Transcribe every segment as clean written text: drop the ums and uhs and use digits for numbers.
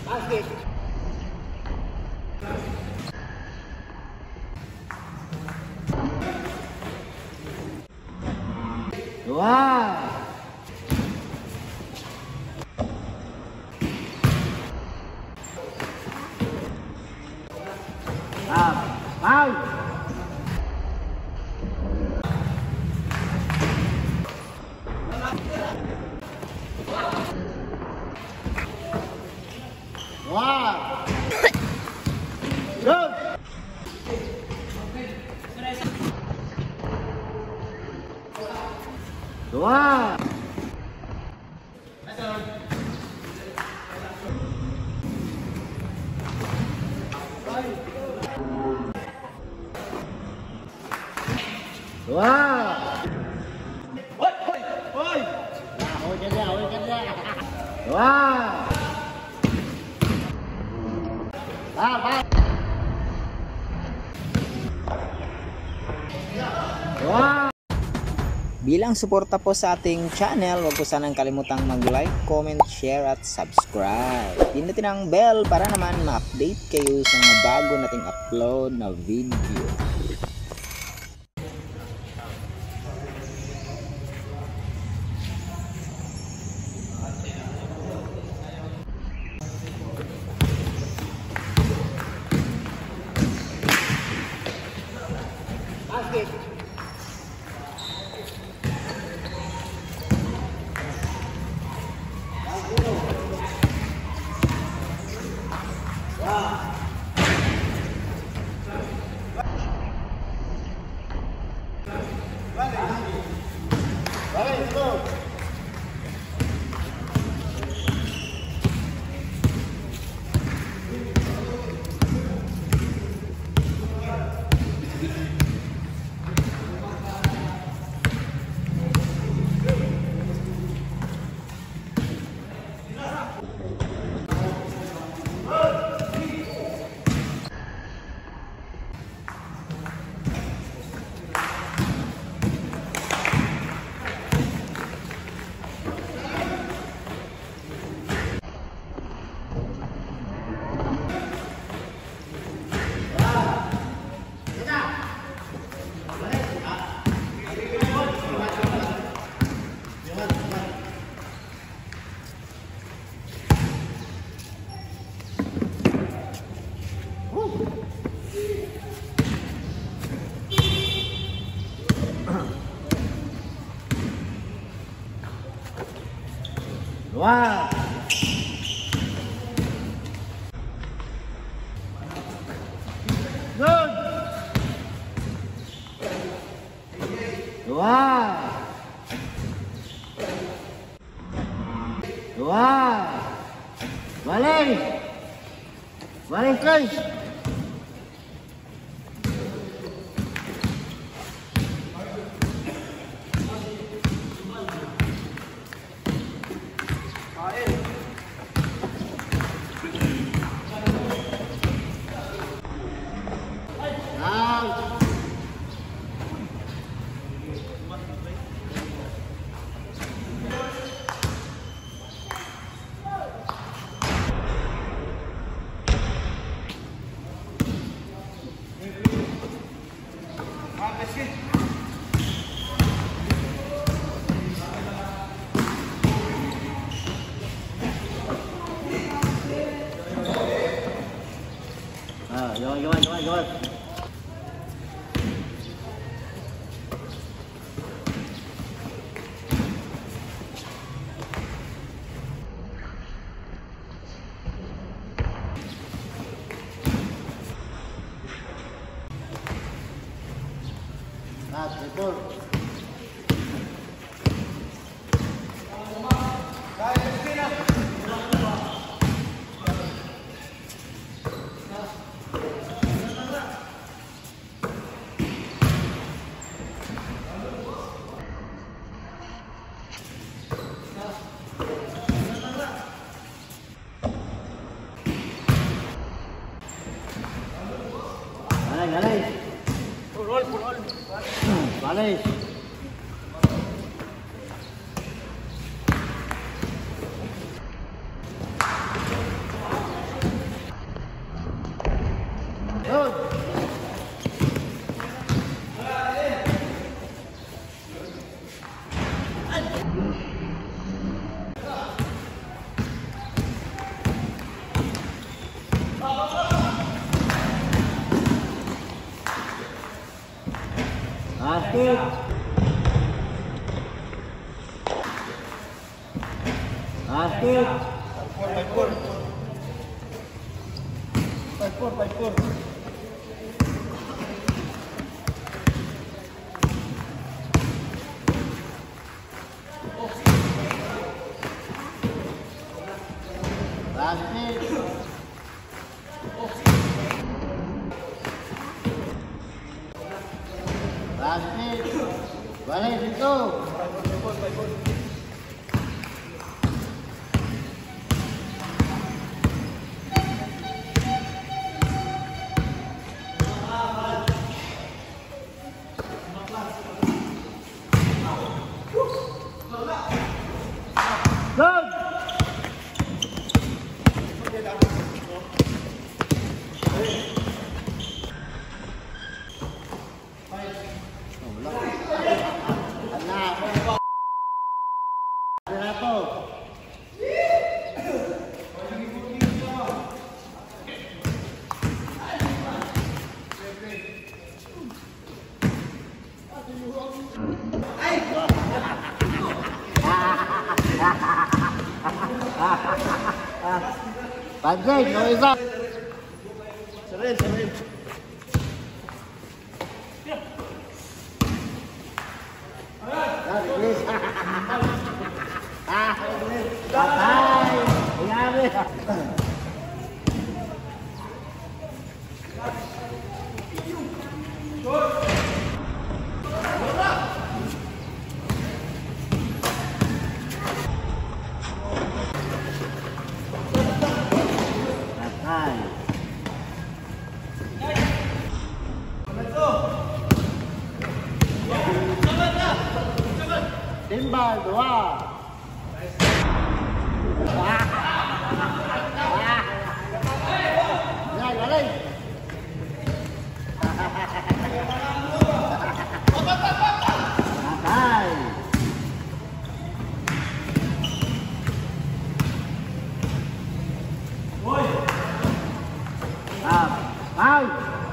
Basket. Dua. Mau. Wah. Go. Dua. Dua. Oi, oi, oi. Oi cái ra, oi cái ra. Dua. Ba. Dua. Bilang suporta po sa ating channel, huwag po sanang kalimutang mag-like, comment, share at subscribe. Pindutin ang bell para naman ma-update kayo sa mga bago nating upload na video. Basket. Let's go. Dua. Good. Dua. Dua. Balik. Balik guys. Rồi. Betul. Galay. Purol. Galay. Basket. Basket. 5-4. Basket. Basket. Balik dito. Good. Panjang, no isa. Serin. Timbal 2. Galing. Patay. Out.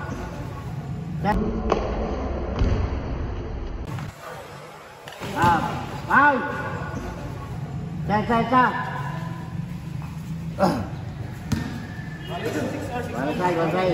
Out. Cek. Selesai.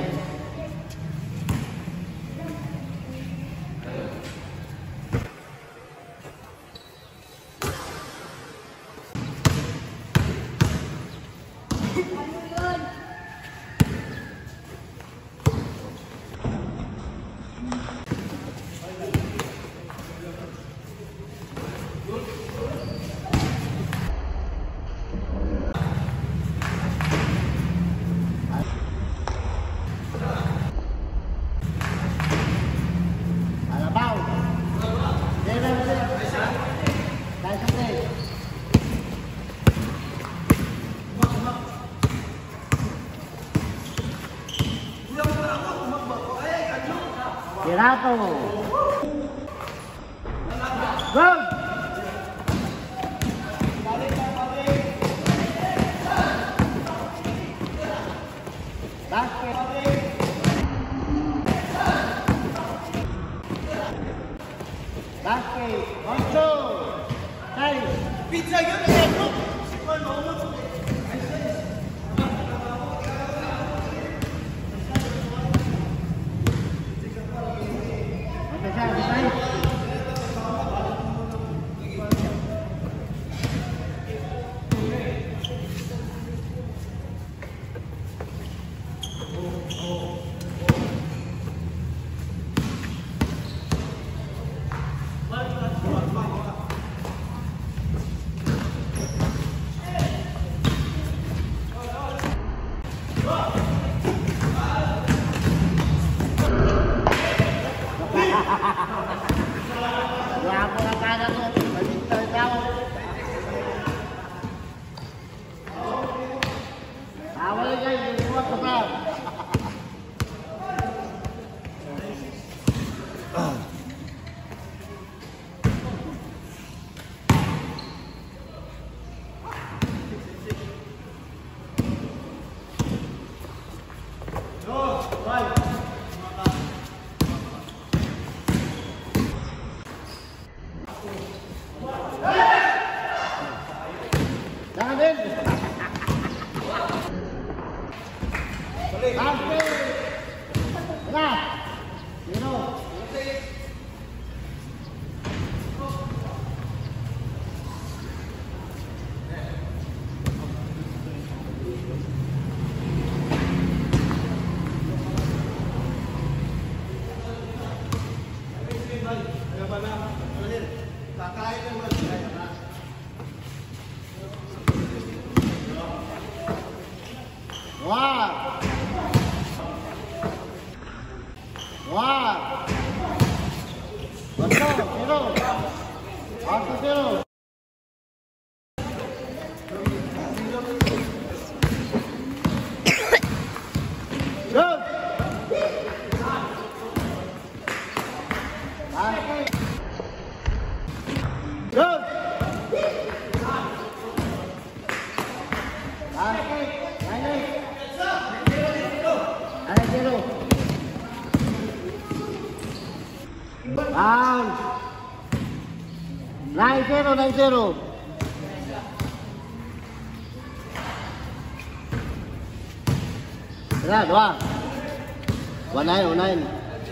Tirato. Good. Basket. Basket. 1-2. Hey. Pizza yun na yan. Sampai. Nah. Zero. Wah. Wah. Betul, zero. Satu zero. Good. Good. Nine zero, 9-0. Ra, dua. 19.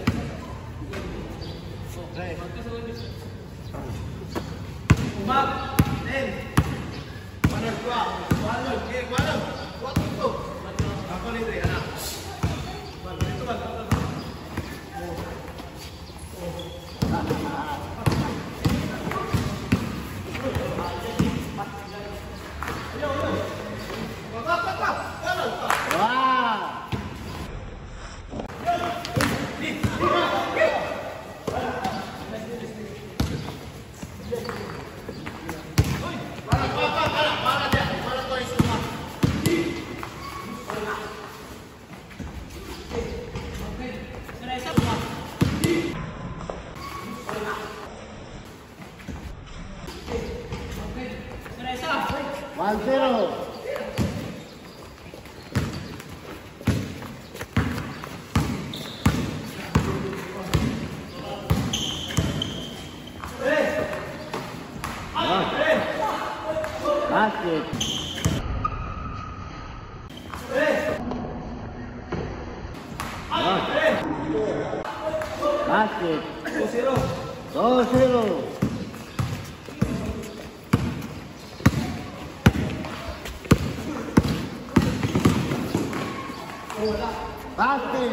One zero. Basket. Basket. 2-0. Basket.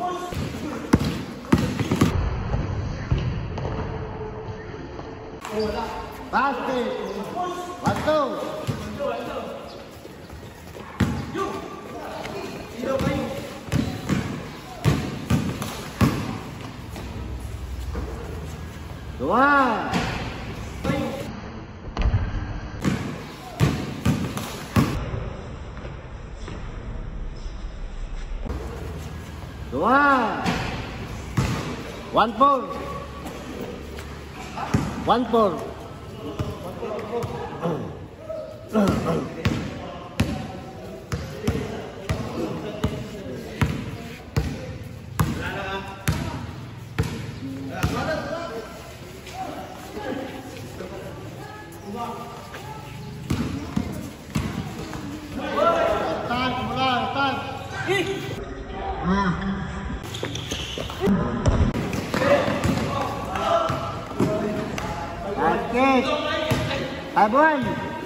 Basket. Bantu. Dua. Dua. 1-4. 1-4. Basket. Abon.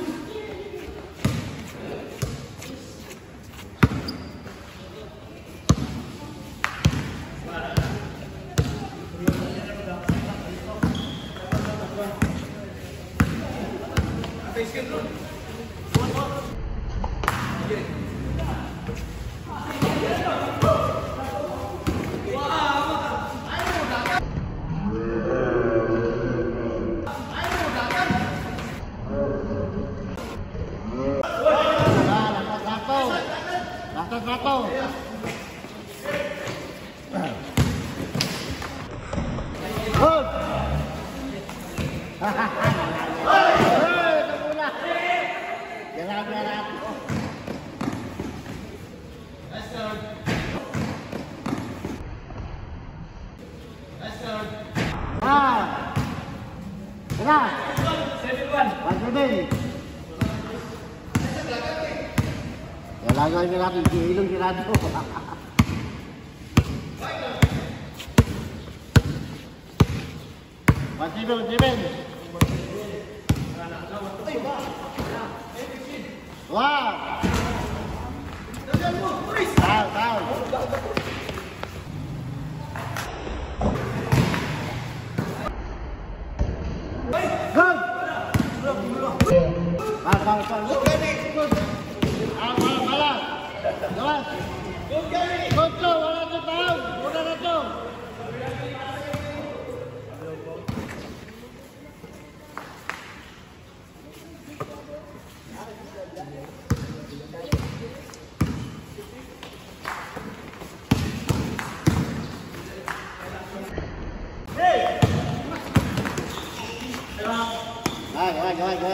Satu. Good. Jalan. Tengah. 1-7. Ya lagi natin, ilong sirado. Steven. Wah. Tahu. Good. Malas. Jelas. Good go, wala na tayo. Wala na to. Go.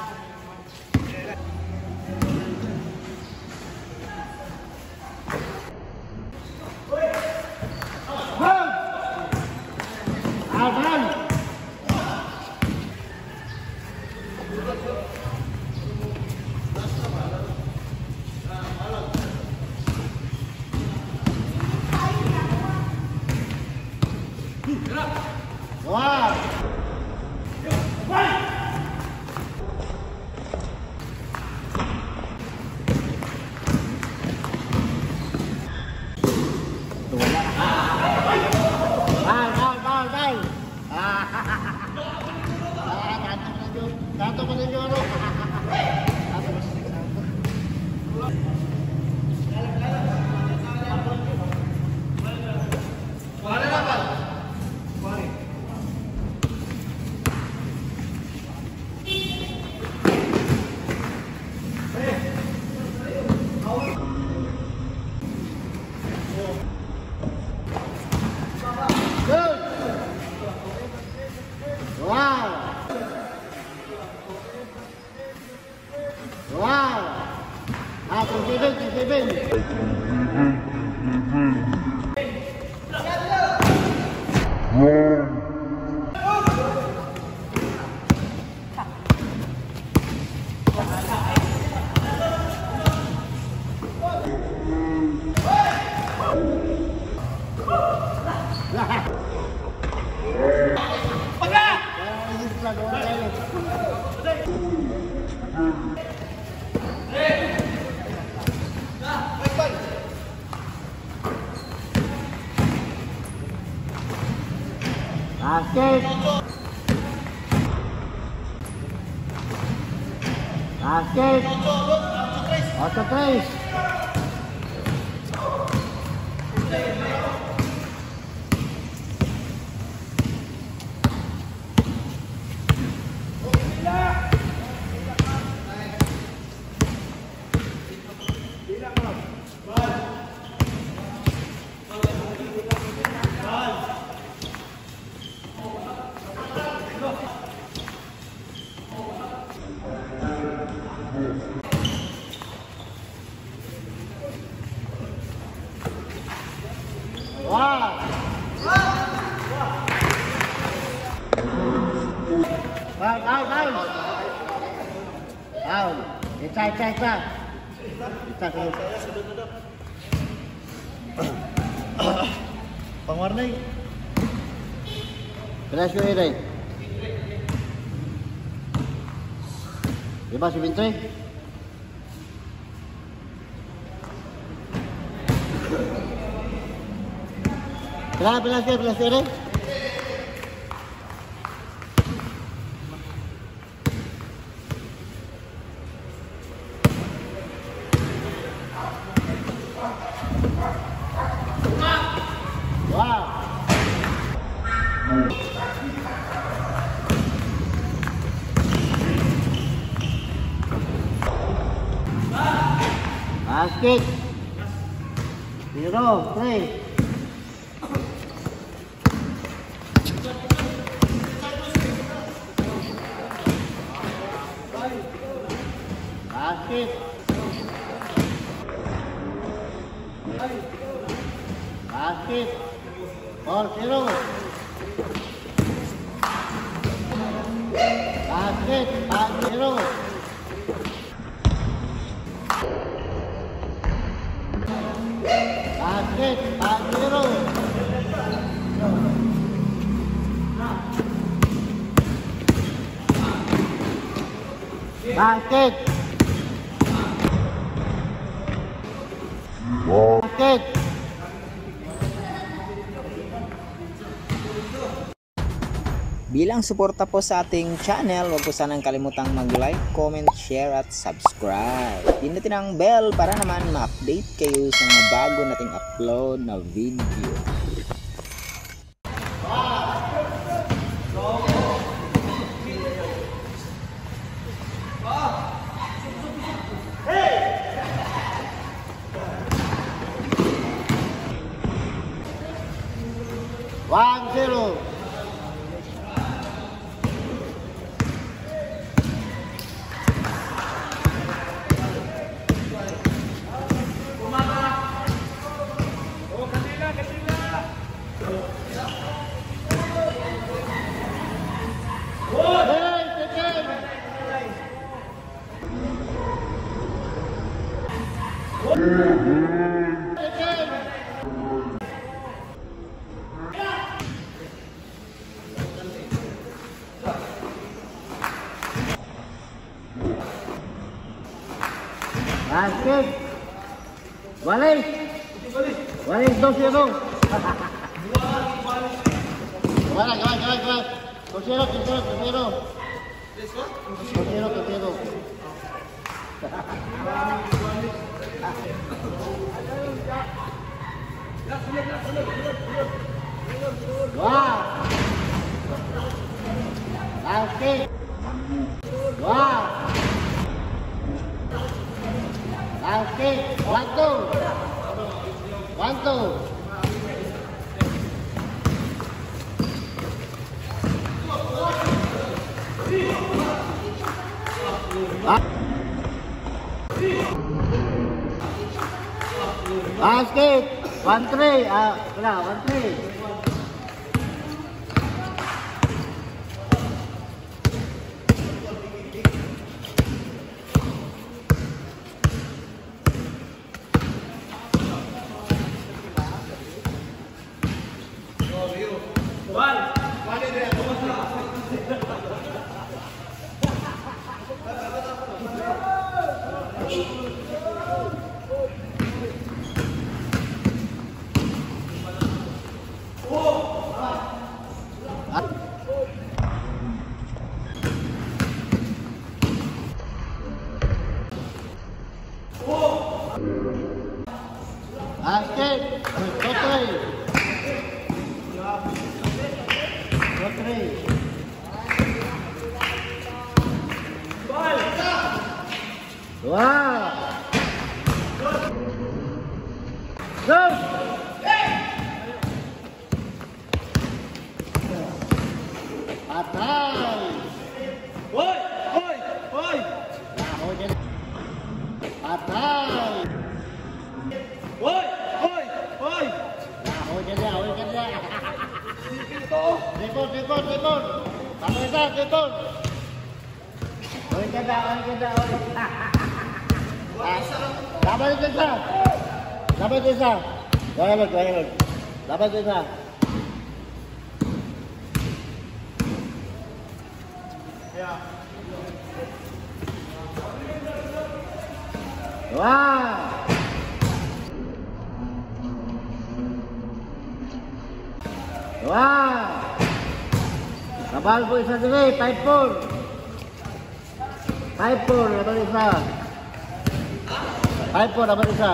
Wow. Dato pa ninyo ano? Wow! Steven. Basket. 8-3. Wow! Foul. Isa. Pangwarnay. Presyo ini. Diba si Vintre? Pelas ini. Wow. Basket. 0-3. Basket. Basket. 4-0. Basket. 5-0. Basket. 5-0. Basket. Basket. Bilang suporta po sa ating channel, huwag po sanang kalimutang mag-like, comment, share at subscribe. Pindutin ang bell para naman ma-update kayo sa mga bago nating upload na video. One, zero. Basket. Balik. Balik 2-0. Balik. 2-0. 2-0. Wow. Basket. Wow. Basket. 1-2. 1-2. Basket. 1-3. Wala, 1-3. Basket. 2-3. 2-3. Wow. Go. Patay. Hoy. Patay. Hoy. Hoy ka dyan. Report. Report. Hoy ka dyan. Dapat isa. Dialog. Dapat isa. Wow. Kabal po isa dili, 5-4. 5-4, dapat isa. 5-4, dapat isa.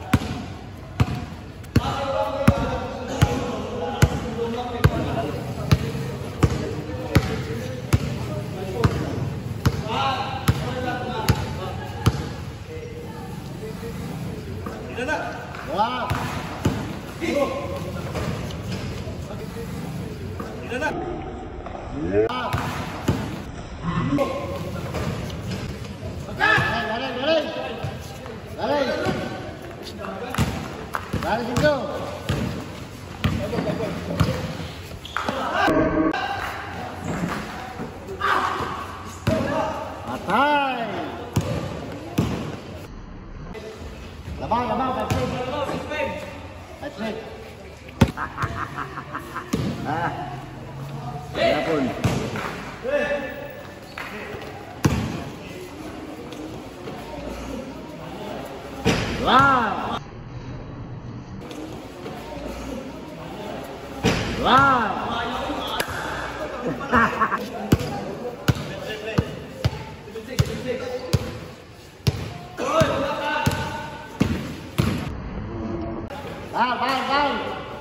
Wow. Lari situ. Patay. Labang, Patrick. Wala pun. Wow! Wow! Bang!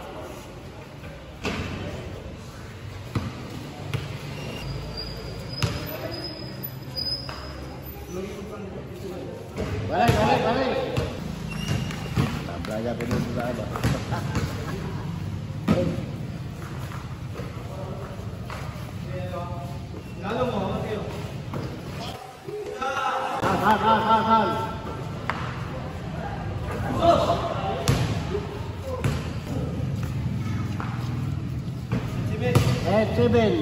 Balik. Tak belajar penuh sudah ada. Hal. Cibin.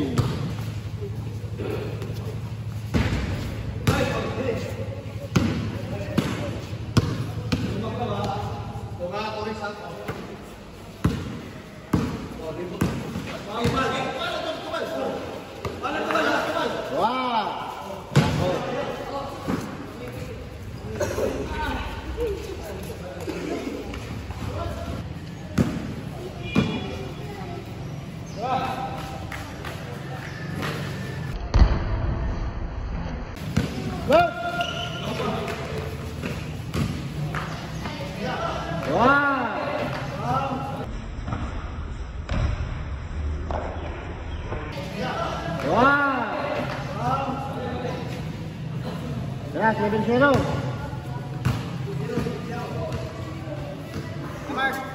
Ya, 7-0.